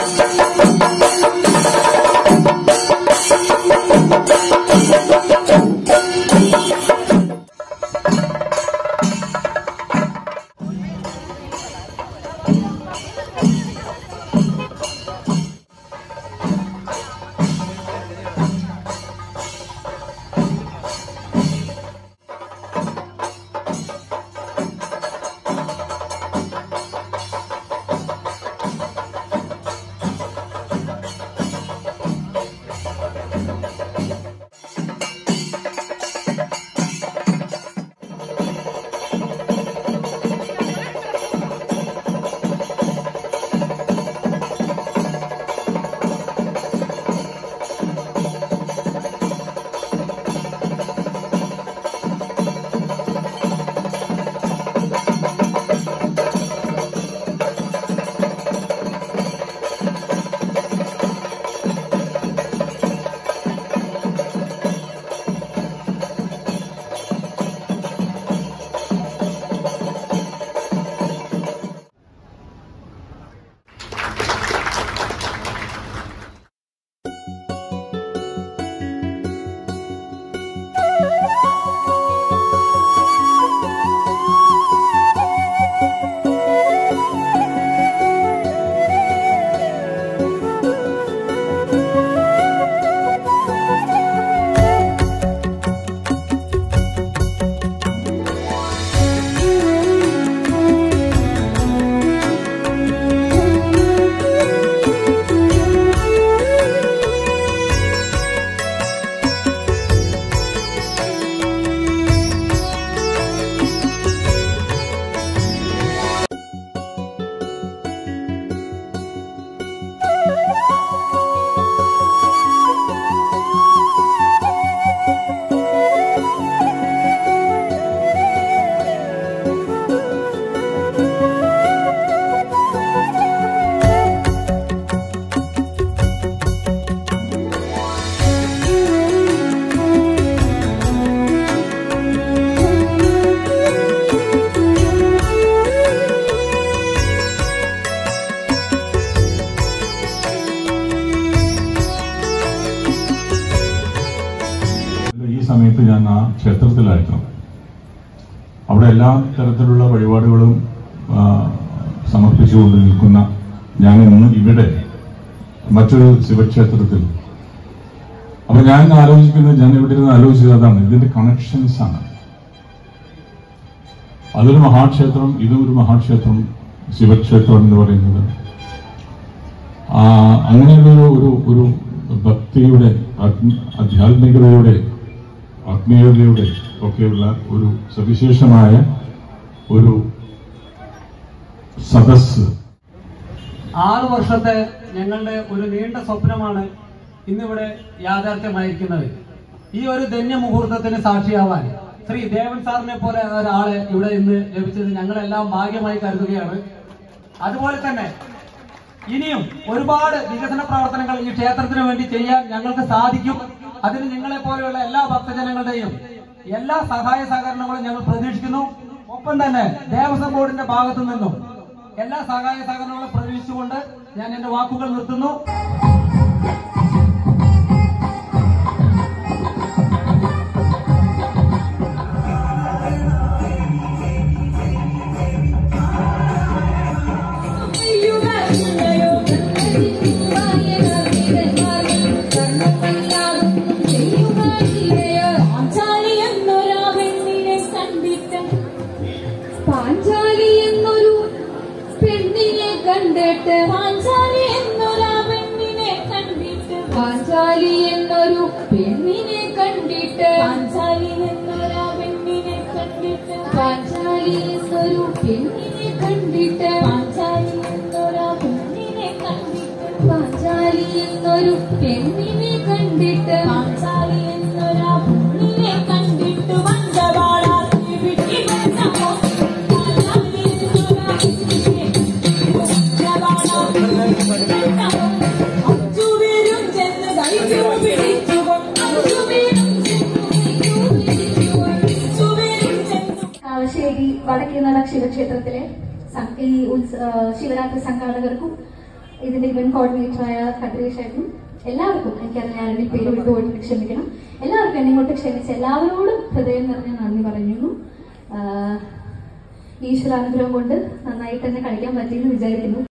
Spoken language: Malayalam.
സമയത്ത് ഞാൻ ആ ക്ഷേത്രത്തിലായിരുന്നു. അവിടെ എല്ലാ തരത്തിലുള്ള വഴിപാടുകളും സമർപ്പിച്ചുകൊണ്ട് നിൽക്കുന്ന ഞാൻ ഇന്ന് ഇവിടെ മറ്റൊരു ശിവക്ഷേത്രത്തിൽ. അപ്പൊ ഞാൻ ആലോചിക്കുന്നത്, ഞാൻ ഇവിടെ ഇരുന്ന് ആലോചിച്ചത് അതാണ്, ഇതിന്റെ കണക്ഷൻസ് ആണ്. അതൊരു മഹാക്ഷേത്രം, ഇതും ഒരു മഹാക്ഷേത്രം, ശിവക്ഷേത്രം എന്ന് പറയുന്നത്. അങ്ങനെയുള്ള ഒരു ഭക്തിയുടെ, ആധ്യാത്മികതയുടെ, ആത്മീയതയുടെ ഒക്കെയുള്ള ഒരു സവിശേഷമായ ഒരു സദസ്. 6 വർഷത്തെ ഞങ്ങളുടെ ഒരു നീണ്ട സ്വപ്നമാണ് ഇന്നിവിടെ യാഥാർത്ഥ്യമായിരിക്കുന്നത്. ഈ ഒരു ധന്യ മുഹൂർത്തത്തിന് സാക്ഷിയാവാൻ ശ്രീ ദേവൻ സാറിനെ പോലെ ഒരാളെ ഇവിടെ ഇന്ന് ലഭിച്ചത് ഞങ്ങളെല്ലാം ഭാഗ്യമായി കരുതുകയാണ്. അതുപോലെ തന്നെ ഇനിയും ഒരുപാട് വികസന പ്രവർത്തനങ്ങൾ ഈ ക്ഷേത്രത്തിന് വേണ്ടി ചെയ്യാൻ ഞങ്ങൾക്ക് സാധിക്കും. അതിന് നിങ്ങളെ പോലെയുള്ള എല്ലാ ഭക്തജനങ്ങളുടെയും എല്ലാ സഹായ സഹകരണങ്ങളും ഞങ്ങൾ പ്രതീക്ഷിക്കുന്നു. ഒപ്പം തന്നെ ദേവസ്വം ബോർഡിന്റെ ഭാഗത്തു നിന്നും എല്ലാ സഹായ സഹകരണങ്ങളും പ്രതീക്ഷിച്ചുകൊണ്ട് ഞാൻ എന്റെ വാക്കുകൾ നിർത്തുന്നു. വടക്കേനട ശിവക്ഷേത്രത്തിലെ ഈ ശിവരാത്രി സംഘാടകർക്കും ഇതിന്റെ ഇവന്റ് കോർഡിനേറ്ററായ ഖദ്രീഷ് ഏട്ടനും എല്ലാവർക്കും, എനിക്കറിയാം ഞാൻ എന്റെ പേര് വിട്ടുപോയിട്ട് ക്ഷമിക്കണം, എല്ലാവർക്കും എന്നെ ഇങ്ങോട്ട് ക്ഷമിച്ച എല്ലാവരോടും ഹൃദയം നിറഞ്ഞ നന്ദി പറയുന്നു. ഈശ്വരാനുഗ്രഹം കൊണ്ട് നന്നായിട്ട് തന്നെ കളിക്കാൻ പറ്റിയെന്ന് വിചാരിക്കുന്നു.